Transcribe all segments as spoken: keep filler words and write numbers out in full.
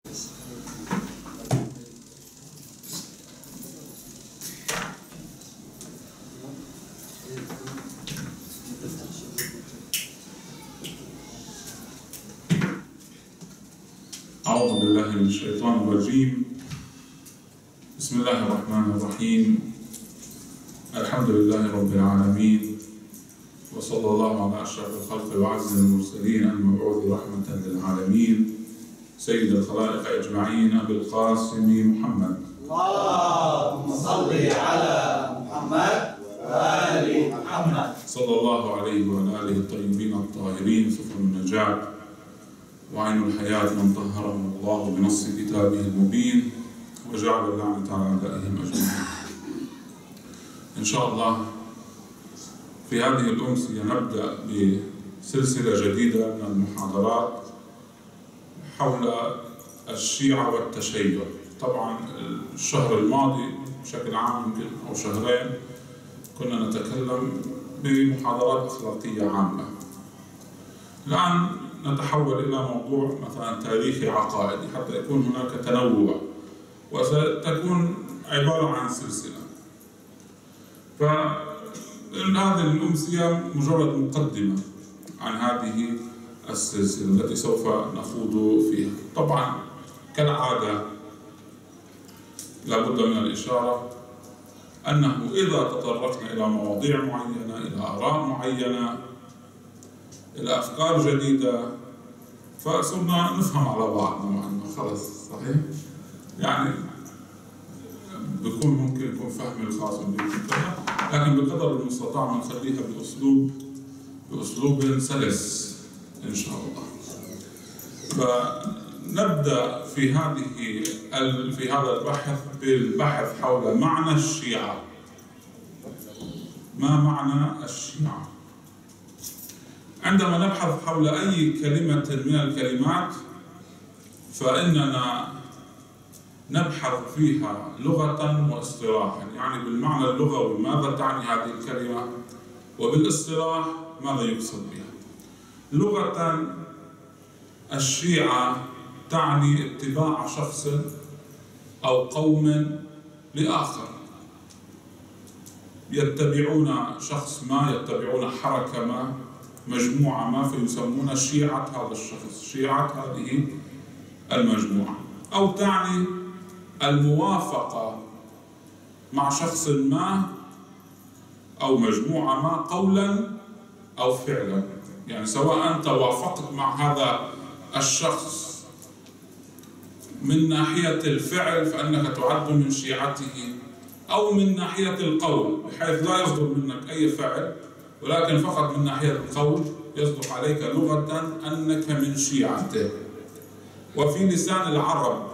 أعوذ بالله من الشيطان الرجيم. بسم الله الرحمن الرحيم. الحمد لله رب العالمين، وصلى الله على أشرف الخلق وأعز المرسلين المبعوث رحمة للعالمين سيد الخلائق أجمعين أبي القاسم محمد. اللهم صل على محمد وآل محمد. صلى الله عليه وعلى آله الطيبين الطاهرين سفن النجاة وعين الحياة من طهرهم الله بنص كتابه المبين وجعل اللعنة على أعدائهم أجمعين. إن شاء الله في هذه الأمسية نبدأ بسلسلة جديدة من المحاضرات حول الشيعة والتشيع. طبعا الشهر الماضي بشكل عام يمكن أو شهرين كنا نتكلم بمحاضرات أخلاقية عامة. الآن نتحول إلى موضوع مثلا تاريخي عقائدي حتى يكون هناك تنوع، وستكون عبارة عن سلسلة. فهذه الأمسية مجرد مقدمة عن هذه السلسلة التي سوف نخوض فيها. طبعا كالعادة لابد من الإشارة أنه إذا تطرقنا إلى مواضيع معينة، إلى آراء معينة، إلى أفكار جديدة، فصرنا نفهم على بعض نوعا ما. خلص صحيح؟ يعني بيكون ممكن يكون فهمي الخاص بالكلام، لكن بقدر المستطاع نخليها بأسلوب بأسلوب سلس إن شاء الله. فنبدأ في هذه في هذا البحث بالبحث حول معنى الشيعة. ما معنى الشيعة؟ عندما نبحث حول أي كلمة من الكلمات فإننا نبحث فيها لغة واصطلاحا، يعني بالمعنى اللغوي ماذا تعني هذه الكلمة، وبالاصطلاح ماذا يقصد بها. لغة الشيعة تعني اتباع شخص أو قوم لآخر، يتبعون شخص ما، يتبعون حركة ما، مجموعة ما، فيسمون شيعة هذا الشخص، شيعة هذه المجموعة. أو تعني الموافقة مع شخص ما أو مجموعة ما قولا أو فعلا، يعني سواء أنت وافقت مع هذا الشخص من ناحية الفعل فإنك تعد من شيعته، أو من ناحية القول بحيث لا يصدر منك أي فعل ولكن فقط من ناحية القول يصدق عليك لغة أنك من شيعته. وفي لسان العرب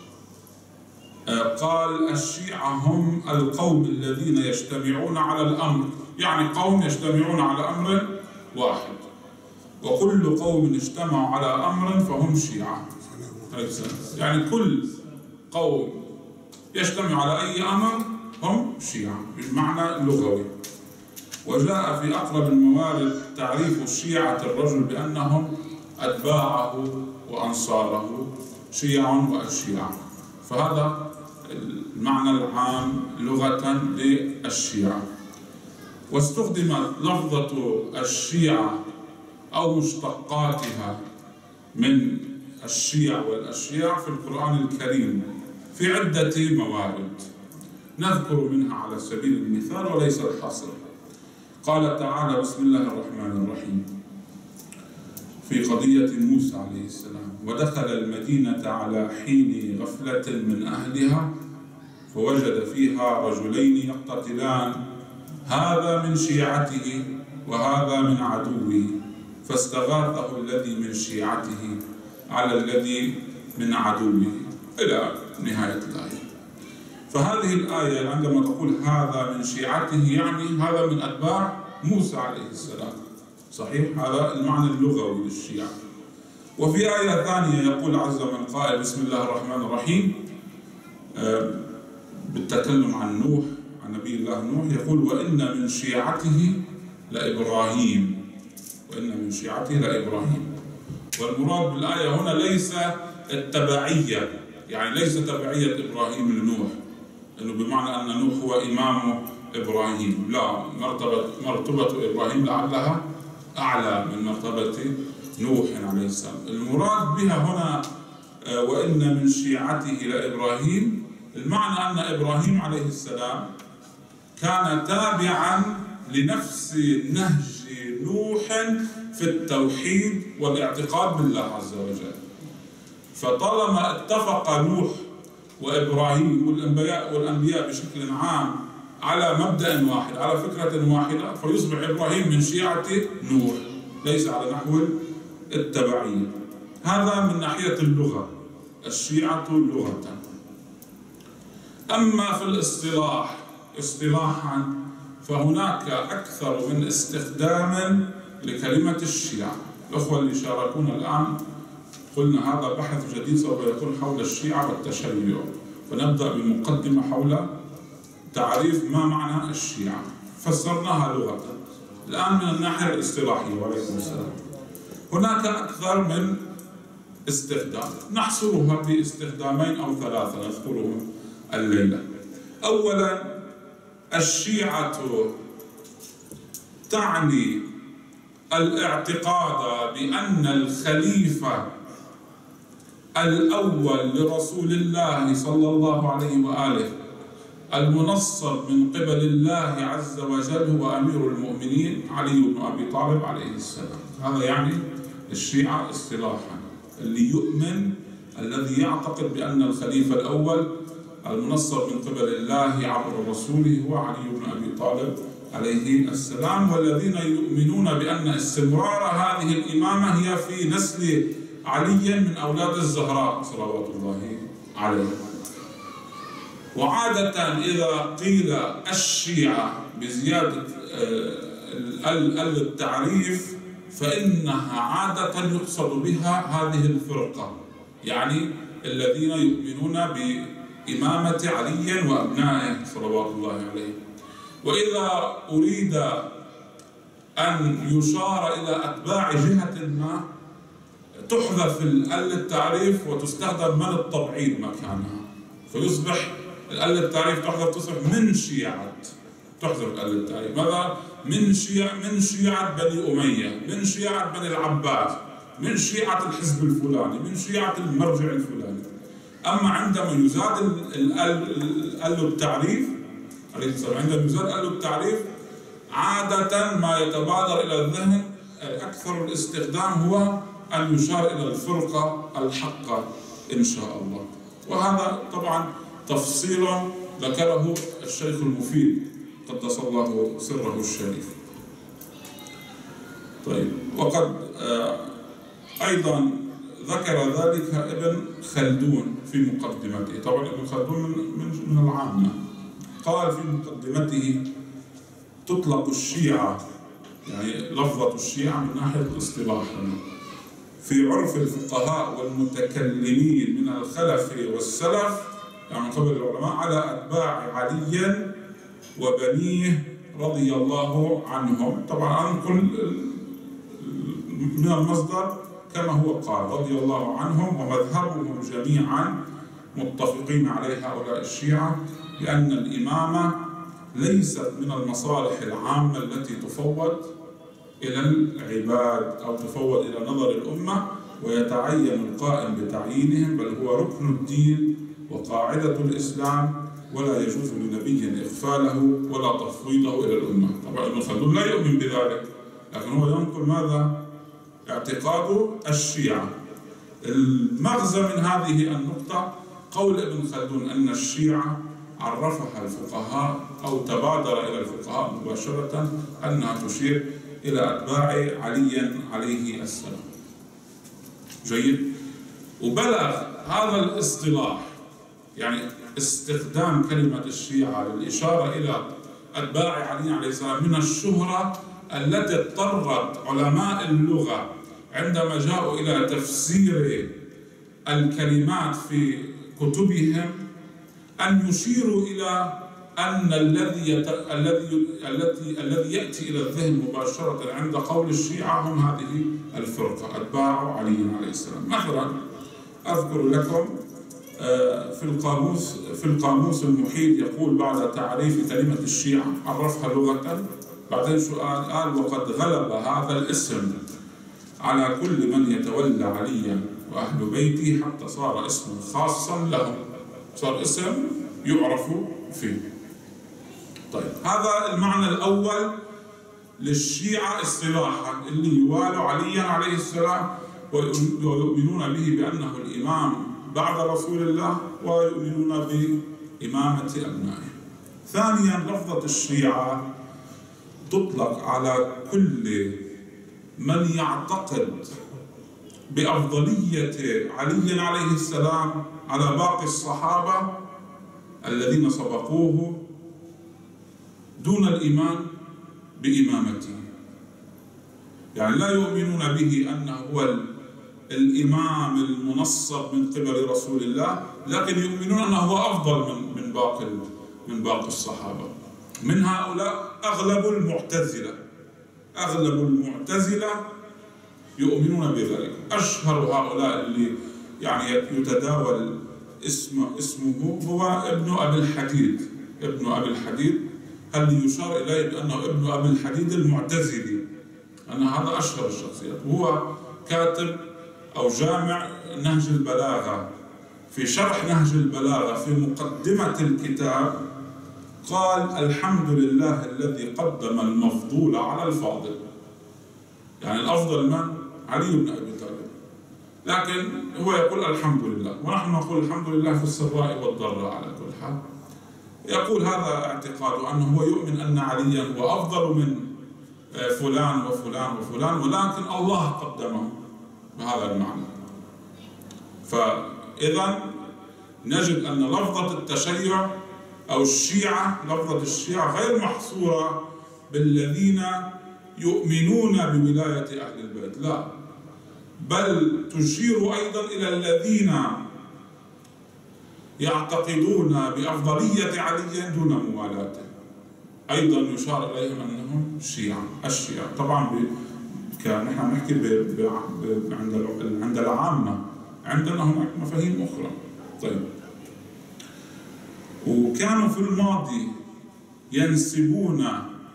قال الشيعة هم القوم الذين يجتمعون على الأمر، يعني قوم يجتمعون على أمر واحد، وكل قوم اجتمعوا على أمر فهم شيعة. يعني كل قوم يجتمع على أي أمر هم شيعة بالمعنى اللغوي. وجاء في أقرب الموارد تعريف الشيعة الرجل بأنهم أتباعه وأنصاره، شيع وأشياع. فهذا المعنى العام لغة للشيعة. واستخدمت لفظة الشيعة أو مشتقاتها من الشيع والأشياع في القرآن الكريم في عدة موارد، نذكر منها على سبيل المثال وليس الحصر. قال تعالى بسم الله الرحمن الرحيم في قضية موسى عليه السلام: ودخل المدينة على حين غفلة من أهلها فوجد فيها رجلين يقتتلان هذا من شيعته وهذا من عدوه فاستغاثه الذي من شيعته على الذي من عدوه، إلى نهاية الآية. فهذه الآية عندما تقول هذا من شيعته يعني هذا من أتباع موسى عليه السلام، صحيح؟ هذا المعنى اللغوي للشيعة. وفي آية ثانية يقول عز من قائل بسم الله الرحمن الرحيم بالتكلم عن نوح، عن نبي الله نوح، يقول وإن من شيعته لإبراهيم، وإن من شيعته لإبراهيم. والمراد بالآية هنا ليس التبعية، يعني ليس تبعية إبراهيم لنوح، إنه بمعنى أن نوح هو إمام إبراهيم، لا، مرتبة مرتبة إبراهيم لعلها أعلى من مرتبة نوح عليه السلام. المراد بها هنا وإن من شيعته لإبراهيم، المعنى أن إبراهيم عليه السلام كان تابعا لنفس نهج نوح في التوحيد والاعتقاد بالله عز وجل. فطالما اتفق نوح وإبراهيم والأنبياء والأنبياء بشكل عام على مبدأ واحد، على فكرة واحدة، فيصبح إبراهيم من شيعة نوح، ليس على نحو التبعية. هذا من ناحية اللغة، الشيعة لغة. أما في الاصطلاح اصطلاحا فهناك أكثر من استخدام لكلمة الشيعة. الأخوة اللي شاركونا الآن قلنا هذا بحث جديد سوف يكون حول الشيعة والتشيع، فنبدأ بمقدمة حول تعريف ما معنى الشيعة، فسرناها لغة. الآن من الناحية الاصطلاحية، وعليكم السلام، هناك أكثر من استخدام، نحصرها باستخدامين أو ثلاثة نذكرهم الليلة. أولا، الشيعة تعني الاعتقاد بأن الخليفة الأول لرسول الله صلى الله عليه وآله المنصب من قبل الله عز وجل هو أمير المؤمنين علي بن أبي طالب عليه السلام. هذا يعني الشيعة اصطلاحا، اللي يؤمن الذي يعتقد بأن الخليفة الأول المنصب من قبل الله عبر رسوله هو علي بن أبي طالب عليه السلام، والذين يؤمنون بأن استمرار هذه الإمامة هي في نسل علي من أولاد الزهراء صلوات الله عليه. وعادة إذا قيل الشيعة بزيادة التعريف فإنها عادة يقصد بها هذه الفرقة، يعني الذين يؤمنون بإمامة علي وأبنائه صلوات الله عليه. وإذا أريد أن يشار إلى أتباع جهة ما تحذف التعريف وتستخدم من التبعيض مكانها، فيصبح التعريف تحذف تصبح من شيعة، تحذف التعريف. ماذا؟ من شيعة من شيعة بني أمية، من شيعة بني العباس، من شيعة الحزب الفلاني، من شيعة المرجع الفلاني. أما عندما يزاد التعريف عليه السلام، عندما يزاد التعريف عادة ما يتبادر إلى الذهن الأكثر الاستخدام هو أن يشار إلى الفرقة الحقة إن شاء الله. وهذا طبعا تفصيل ذكره الشيخ المفيد قدس الله سره الشريف. طيب، وقد أيضا ذكر ذلك ابن خلدون في مقدمته. طبعا ابن خلدون من من العامة، قال في مقدمته: تطلق الشيعة، يعني لفظة الشيعة من ناحية الاصطلاح في عرف الفقهاء والمتكلمين من الخلف والسلف، يعني قبل العلماء، على أتباع علي وبنيه رضي الله عنهم. طبعا أنقل من المصدر كما هو قال رضي الله عنهم، ومذهبهم جميعا متفقين عليه هؤلاء الشيعة لأن الإمامة ليست من المصالح العامة التي تفوض إلى العباد أو تفوض إلى نظر الأمة ويتعين القائم بتعيينهم، بل هو ركن الدين وقاعدة الإسلام، ولا يجوز لنبي إغفاله ولا تفويضه إلى الأمة. طبعا ابن خلدون لا يؤمن بذلك، لكن هو ينقل ماذا؟ اعتقاد الشيعة. المغزى من هذه النقطة قول ابن خلدون أن الشيعة عرفها الفقهاء أو تبادر إلى الفقهاء مباشرة أنها تشير إلى أتباع علي عليه السلام. جيد. وبلغ هذا الاصطلاح، يعني استخدام كلمة الشيعة للإشارة إلى أتباع علي عليه السلام، من الشهرة التي اضطرت علماء اللغة عندما جاءوا إلى تفسير الكلمات في كتبهم أن يشيروا إلى أن الذي يت... الذي الذي الذي يأتي إلى الذهن مباشرة عند قول الشيعة هم هذه الفرقة أتباع علي عليه السلام. مثلا أذكر لكم في القاموس في القاموس المحيط يقول بعد تعريف كلمة الشيعة عرفها لغة، بعدين شو قال؟ قال وقد غلب هذا الاسم على كل من يتولى عليا وأهل بيته حتى صار اسما خاصا لهم، صار اسم يعرف فيه. طيب هذا المعنى الأول للشيعة اصطلاحا، اللي يوالوا عليا عليه السلام ويؤمنون به بأنه الإمام بعد رسول الله ويؤمنون بإمامة أبنائه. ثانيا لفظة الشيعة تطلق على كل من يعتقد بأفضلية علي عليه السلام على باقي الصحابة الذين سبقوه دون الإيمان بإمامته. يعني لا يؤمنون به أنه هو الإمام المنصب من قبل رسول الله، لكن يؤمنون أنه هو أفضل من من باقي من باقي الصحابة. من هؤلاء أغلب المعتزلة، أغلب المعتزلة يؤمنون بذلك. أشهر هؤلاء اللي يعني يتداول اسم اسمه هو ابن أبي الحديد. ابن أبي الحديد هل يشار إليه بأنه ابن أبي الحديد المعتزلي، أن هذا أشهر الشخصيات. هو كاتب أو جامع نهج البلاغة. في شرح نهج البلاغة في مقدمة الكتاب قال الحمد لله الذي قدم المفضول على الفاضل. يعني الأفضل من؟ علي بن أبي طالب، لكن هو يقول الحمد لله، ونحن نقول الحمد لله في السراء والضراء على كل حال. يقول هذا اعتقاده أنه هو يؤمن أن عليا هو أفضل من فلان وفلان وفلان، ولكن الله قدمه بهذا المعنى. فإذا نجد أن لفظة التشيع أو الشيعة، لفظة الشيعة غير محصورة بالذين يؤمنون بولاية أهل البيت، لا، بل تشير أيضا إلى الذين يعتقدون بأفضلية علي دون موالاته، أيضا يشار إليهم أنهم شيعة. الشيعة طبعا كان نحن نحكي عند عند العامة، عندنا هناك مفاهيم أخرى. طيب، وكانوا في الماضي ينسبون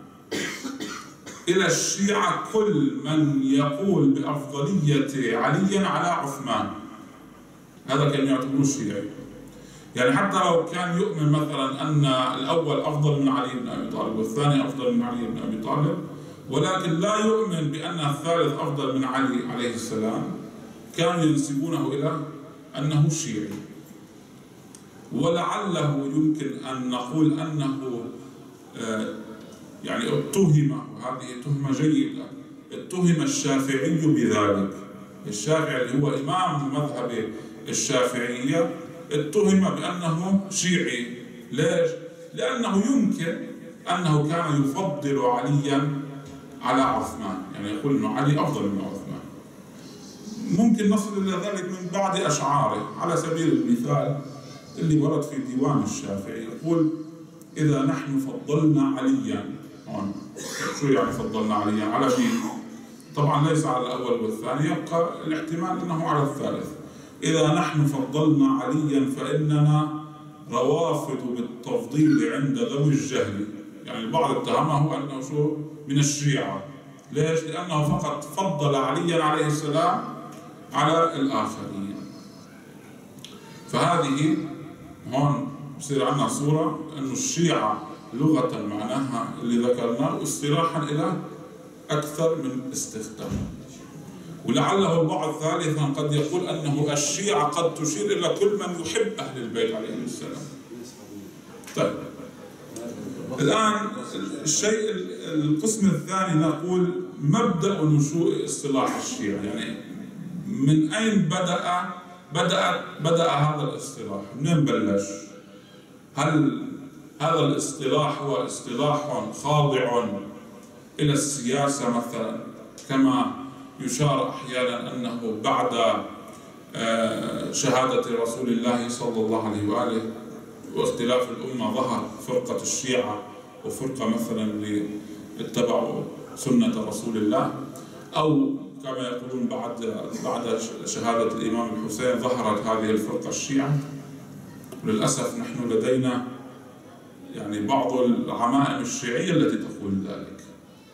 إلى الشيعة كل من يقول بأفضلية علي على عثمان، هذا كان يعتبروه شيعي. يعني حتى لو كان يؤمن مثلا أن الأول أفضل من علي بن أبي طالب والثاني أفضل من علي بن أبي طالب، ولكن لا يؤمن بأن الثالث أفضل من علي عليه السلام، كانوا ينسبونه إلى أنه شيعي. ولعله يمكن أن نقول أنه يعني اتهم، وهذه تهمة جيدة، اتهم الشافعي بذلك. الشافعي اللي هو إمام مذهب الشافعية اتهم بأنه شيعي. ليش؟ لأنه يمكن أنه كان يفضل عليا على عثمان، يعني يقول أنه علي أفضل من عثمان. ممكن نصل إلى ذلك من بعض أشعاره. على سبيل المثال اللي ورد في ديوان الشافعي يقول إذا نحن فضلنا عليا، شو يعني فضلنا عليا؟ على مين؟ طبعا ليس على الأول والثاني، يبقى الاحتمال أنه على الثالث. إذا نحن فضلنا عليا فإننا روافض بالتفضيل عند ذوي الجهل. يعني البعض اتهمه أنه شو؟ من الشيعة. ليش؟ لأنه فقط فضل عليا عليه السلام على الآخرين. فهذه هون بصير عندنا صورة أنه الشيعة لغة معناها اللي ذكرناه، اصطلاحا إلى أكثر من استخدام. ولعله البعض ثالثا قد يقول أنه الشيعة قد تشير إلى كل من يحب أهل البيت عليهم السلام. طيب، الآن الشيء القسم الثاني نقول مبدأ نشوء اصطلاح الشيعة. يعني من أين بدأ بدأ بدأ هذا الاصطلاح؟ منين بلش؟ هل هذا الاصطلاح هو اصطلاح خاضع إلى السياسة مثلا، كما يشار أحيانا أنه بعد شهادة رسول الله صلى الله عليه وآله واختلاف الأمة ظهر فرقة الشيعة وفرقة مثلا اللي اتبعوا سنة رسول الله، أو كما يقولون بعد بعد شهادة الإمام الحسين ظهرت هذه الفرقة الشيعة. وللأسف نحن لدينا يعني بعض العمائم الشيعية التي تقول ذلك.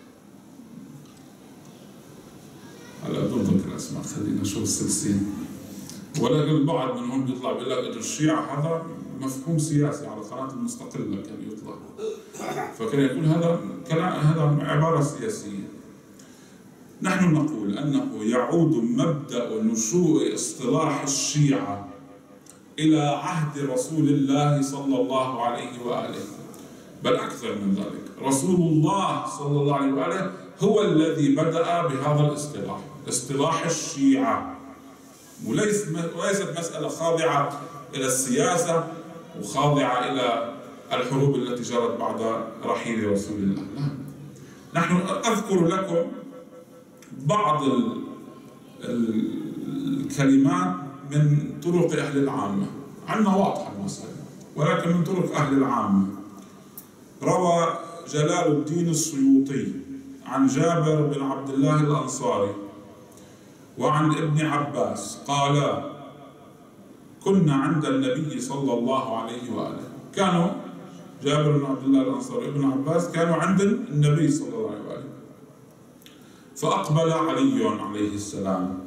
هلا بدون ذكر الأسماء خلينا نشوف السلسين. ولكن البعض منهم بيطلع بيقول لك إنه الشيعة هذا مفهوم سياسي على قناة المستقلة كان يطلع. فكان يقول هذا كلام هذا عبارة سياسية. نحن نقول أنه يعود مبدأ نشوء اصطلاح الشيعة إلى عهد رسول الله صلى الله عليه وآله، بل أكثر من ذلك. رسول الله صلى الله عليه وآله هو الذي بدأ بهذا الاصطلاح، اصطلاح الشيعة، وليس وليست مسألة خاضعة إلى السياسة وخاضعة إلى الحروب التي جرت بعد رحيل رسول الله. لا. نحن أذكر لكم بعض الكلمات من طرق أهل العامة، عندنا واضحة المسألة، ولكن من طرق أهل العامة. روى جلال الدين السيوطي عن جابر بن عبد الله الأنصاري وعن ابن عباس قال: كنا عند النبي صلى الله عليه وآله. كانوا جابر بن عبد الله الأنصاري وابن عباس كانوا عند النبي صلى الله عليه وآله. فأقبل علي عليه السلام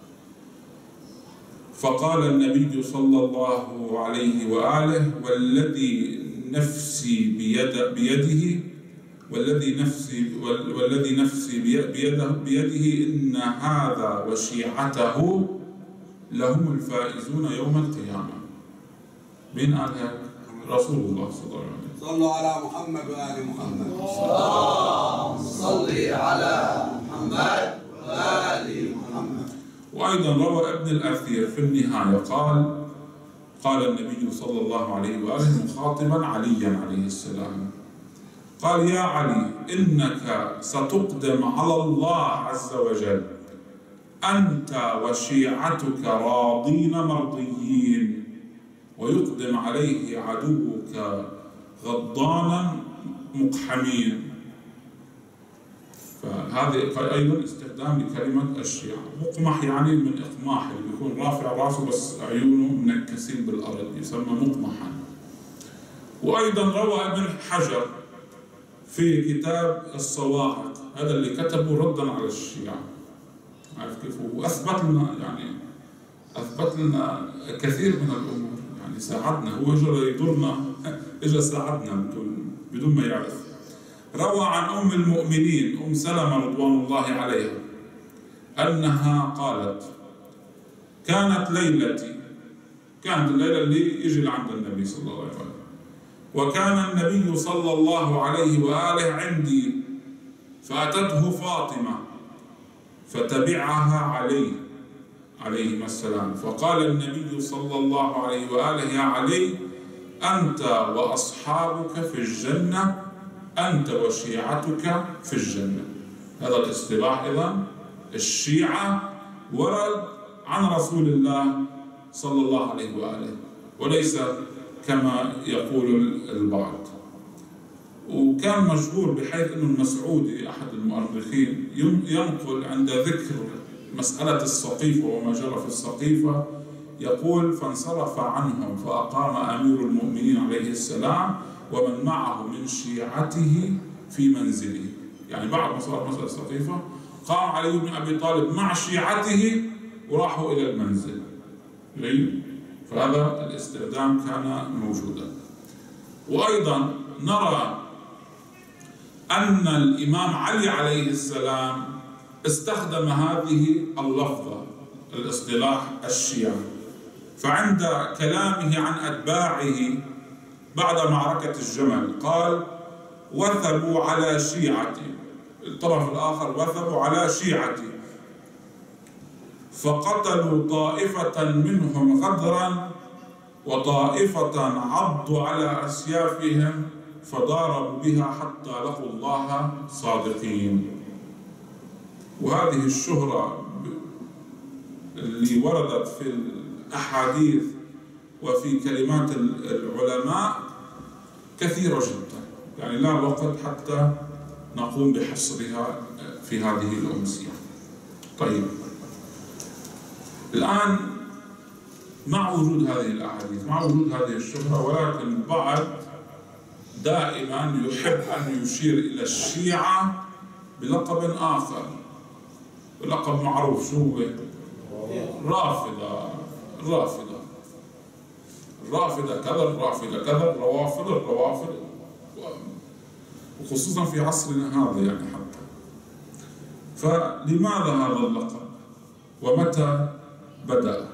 فقال النبي صلى الله عليه وآله: والذي نفسي بيد بيده والذي نفسي والذي نفسي بيده بيده إن هذا وشيعته لهم الفائزون يوم القيامة. مين قال هيك؟ رسول الله صلى الله عليه وسلم. صلوا على محمد وآل محمد. اللهم صل على محمد وآل محمد. وأيضا روى ابن الأثير في النهاية قال: قال النبي صلى الله عليه وآله مخاطبا عليا عليه السلام، قال: يا علي، إنك ستقدم على الله عز وجل أنت وشيعتك راضين مرضيين، ويقدم عليه عدوك غضانا مقحمين. فهذه أيضا استخدام لكلمة الشيعة. مقمح يعني من إقماح، اللي بيكون رافع راسه بس عيونه منكسين بالأرض، يسمى مقمحا. وأيضا روى ابن حجر في كتاب الصواعق، هذا اللي كتبه ردا على الشيعة، عارف كيف؟ وأثبت لنا يعني أثبت لنا كثير من الأمور، يعني ساعدنا. هو اجى يضرنا، اجى ساعدنا بدون بدون ما يعرف. روى عن أم المؤمنين أم سلمة رضوان الله عليها أنها قالت: كانت ليلتي، كانت الليلة اللي يجي لعند النبي صلى الله عليه وسلم، وكان النبي صلى الله عليه وآله عندي، فأتته فاطمة فتبعها علي عليهما السلام، فقال النبي صلى الله عليه وآله: يا علي، أنت وأصحابك في الجنة، أنت وشيعتك في الجنة. هذا الاصطلاح إذن الشيعة ورد عن رسول الله صلى الله عليه وآله، وليس كما يقول البعض. وكان مشهور بحيث أنه المسعودي أحد المؤرخين ينقل عند ذكر مسألة السقيفة وما جرى في السقيفة، يقول: فانصرف عنهم فأقام أمير المؤمنين عليه السلام ومن معه من شيعته في منزله. يعني بعد ما صارت مسألة السقيفة قام علي بن أبي طالب مع شيعته وراحوا إلى المنزل. فهذا الاستخدام كان موجودا. وأيضا نرى أن الإمام علي عليه السلام استخدم هذه اللفظة، الاصطلاح الشيعة، فعند كلامه عن أتباعه بعد معركة الجمل قال: وثبوا على شيعتي، الطرف الآخر وثبوا على شيعتي، فقتلوا طائفة منهم غدرا وطائفة عضوا على أسيافهم فضاربوا بها حتى لقوا الله صادقين. وهذه الشهرة اللي وردت في الأحاديث وفي كلمات العلماء كثيرة جدا، يعني لا وقت حتى نقوم بحصرها في هذه الأمسية. طيب الآن مع وجود هذه الأحاديث، مع وجود هذه الشبهة، ولكن البعض دائما يحب أن يشير إلى الشيعة بلقب آخر، بلقب معروف. شو هو؟ رافضة. الرافضة الرافضة كذا، الرافضة كذا، الروافض الروافض، وخصوصا في عصرنا هذا يعني حتى. فلماذا هذا اللقب؟ ومتى بدأ؟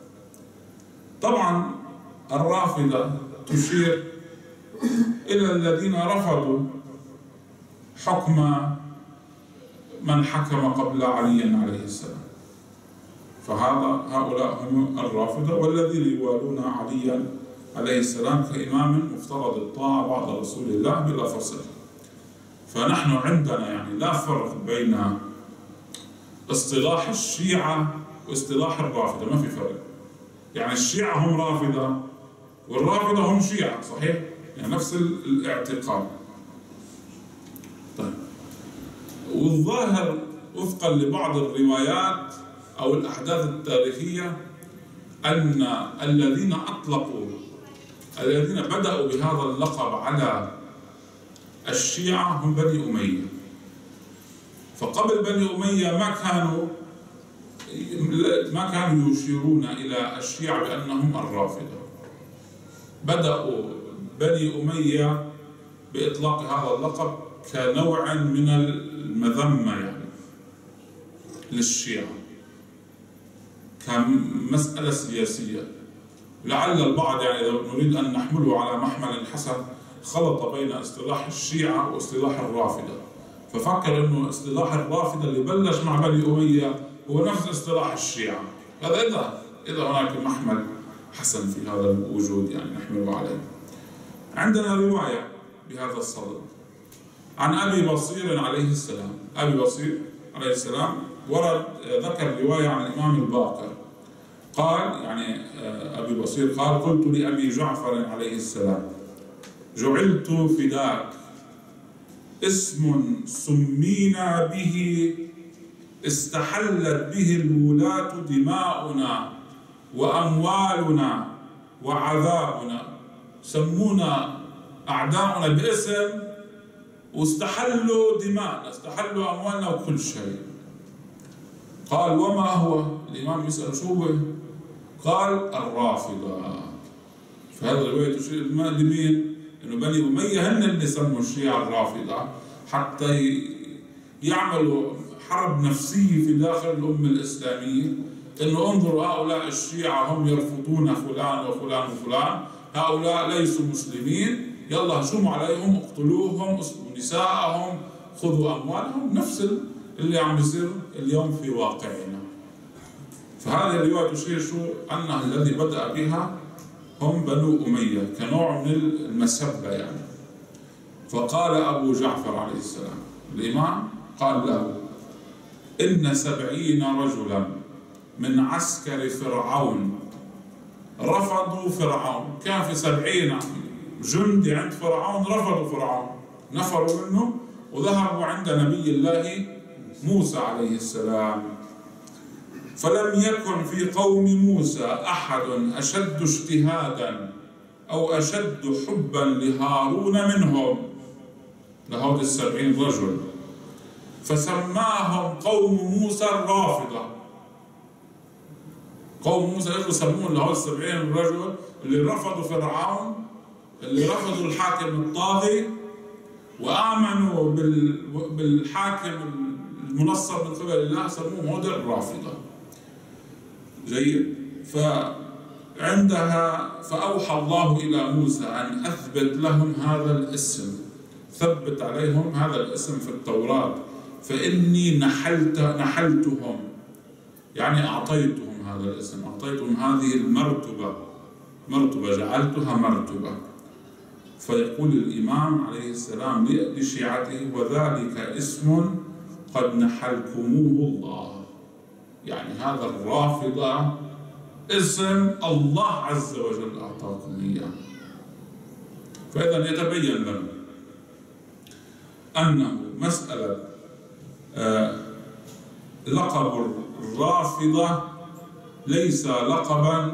طبعا الرافضة تشير إلى الذين رفضوا حكم من حكم قبل علي عليه السلام، فهذا هؤلاء هم الرافضة، والذين يوالون عليا عليه السلام كإمام مفترض الطاعة بعد رسول الله بلا فصل. فنحن عندنا يعني لا فرق بين اصطلاح الشيعة واصطلاح الرافضة، ما في فرق. يعني الشيعة هم رافضة والرافضة هم شيعة، صحيح؟ يعني نفس الاعتقاد. طيب، والظاهر وفقا لبعض الروايات أو الأحداث التاريخية أن الذين أطلقوا الذين بدأوا بهذا اللقب على الشيعة هم بني أمية. فقبل بني أمية ما كانوا ما كانوا يشيرون إلى الشيعة بأنهم الرافضة. بدأوا بني أمية بإطلاق هذا اللقب كنوع من المذمة يعني للشيعة، كمسألة سياسية. لعل البعض يعني إذا نريد أن نحمله على محمل حسن خلط بين اصطلاح الشيعة واصطلاح الرافضة، ففكر أنه اصطلاح الرافضة اللي بلش مع بني أمية هو نفس اصطلاح الشيعة. هذا إذا إذا هناك محمل حسن في هذا الوجود يعني نحمله عليه. عندنا رواية بهذا الصدد عن أبي بصير عليه السلام. أبي بصير عليه السلام ورد ذكر رواية عن الإمام الباقر قال، يعني أبي بصير قال: قلت لأبي جعفر عليه السلام: جعلت فداك، اسم سمينا به استحلت به الولاة دماؤنا وأموالنا وعذابنا. سمونا أعداؤنا باسم واستحلوا دماءنا، استحلوا أموالنا وكل شيء. قال: وما هو؟ الإمام يسأل شو هو؟ قال: الرافضة. فهذا الرواية تشير لمين؟ إنه بني أمية هن اللي سموا الشيعة الرافضة حتى يعملوا حرب نفسية في داخل الأمة الإسلامية، إنه انظروا هؤلاء الشيعة هم يرفضون فلان وفلان وفلان، هؤلاء ليسوا مسلمين، يلا هجوموا عليهم، اقتلوهم، اسلبوا نساءهم، خذوا أموالهم، نفس اللي عم بيصير اليوم في واقعنا. فهذه الرواية تشير شو؟ أن الذي بدأ بها هم بنو أمية كنوع من المسبة يعني. فقال أبو جعفر عليه السلام الإمام قال له: إن سبعين رجلا من عسكر فرعون رفضوا فرعون. كان في سبعين جندي عند فرعون رفضوا فرعون، نفروا منه وذهبوا عند نبي الله موسى عليه السلام. فلم يكن في قوم موسى أحد أشد اجتهادا أو أشد حبا لهارون منهم، لهؤلاء السبعين رجل، فسماهم قوم موسى الرافضة. قوم موسى ايش يسمون لهؤلاء السبعين رجل اللي رفضوا فرعون، اللي رفضوا الحاكم الطاغي وآمنوا بالحاكم المنصر من قبل الله، سموهم هؤلاء الرافضة. جيد. فعندها فأوحى الله إلى موسى أن أثبت لهم هذا الاسم، ثبت عليهم هذا الاسم في التوراة، فإني نحلت نحلتهم، يعني أعطيتهم هذا الاسم، أعطيتهم هذه المرتبة، مرتبة جعلتها مرتبة. فيقول الإمام عليه السلام لشيعته: وذلك اسم قد نحلكموه الله. يعني هذا الرافضة اسم الله عز وجل أعطاكم إياه. فإذا يتبين لنا أنه مسألة لقب الرافضة ليس لقبا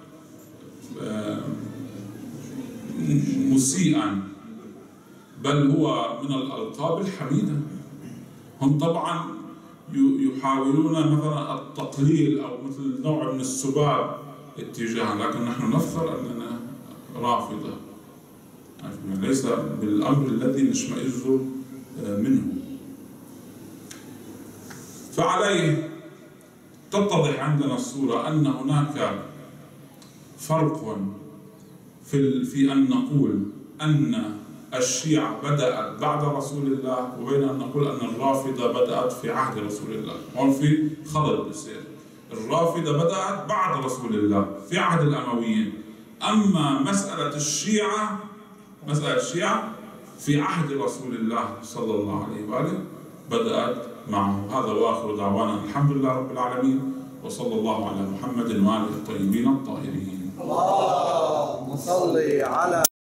مسيئا، بل هو من الألقاب الحميدة. هم طبعا يحاولون مثلا التقليل أو مثل نوع من السباب اتجاهنا، لكن نحن نفخر أننا رافضة، ليس بالأمر الذي نشمئز منه. فعليه تتضح عندنا الصورة أن هناك فرق في في أن نقول أن الشيعة بدأت بعد رسول الله، وبين أن نقول أن الرافضة بدأت في عهد رسول الله. هون في خلط بصير. الرافضة بدأت بعد رسول الله في عهد الأمويين، أما مسألة الشيعة مسألة الشيعة في عهد رسول الله صلى الله عليه وآله بدأت معه. هذا وآخر دعوانا الحمد لله رب العالمين، وصلى الله على محمد وآله الطيبين الطاهرين. اللهم صل على